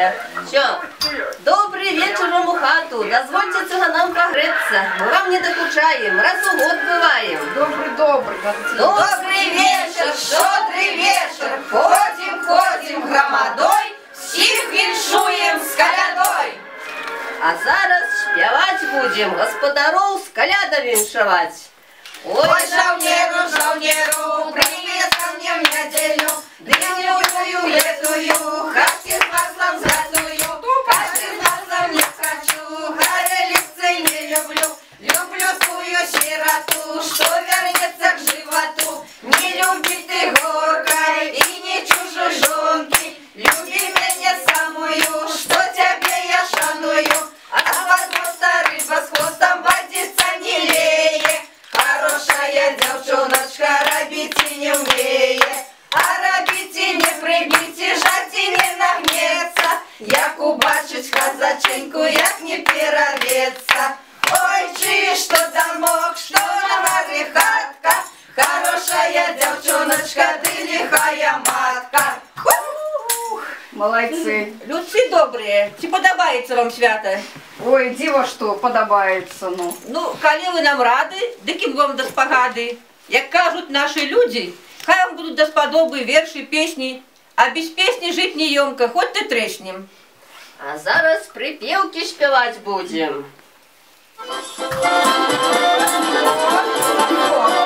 доброе. Що? Добрий вечір вам у хату. Дозвольте циганам погреться. Мы вам не докучаем, раз в год бываем. Добрый. Добрый вечер, щедрый вечер. Ходим громадой, всіх віншуєм з колядой. А зараз співать будем, господаров з коляда віншувати. Ой, жовніру, привет ко мне в неделю. Дневную летую, хатки с маслом золотую. Каши с маслом не хочу, горелицы не люблю. Люблю свою сироту, что вернется к животу. Не люби ты горкой и не чужожонки. Люби меня самую, что тебе я шаную. А хвоста рыба с хвостом водится милее. Хорошая девчоночка, робите не умеет. А робите не прибите, жати не нагнется. Як убачить казаченьку, як не переодеться. Ой, чи что домок, что на море хатка. Хорошая девчоночка, ты лихая матка. Молодцы. Людці добрые, ці подобається вам свято? Ой, диво что, подобается, ну. Ну, коли ви нам ради, диким вам до спогади. Як кажуть наші люди, хай вам будуть до сподоби вірші, пісні, а без пісні жить неємко, хоть ти треснем. А зараз припевки співати будем. О,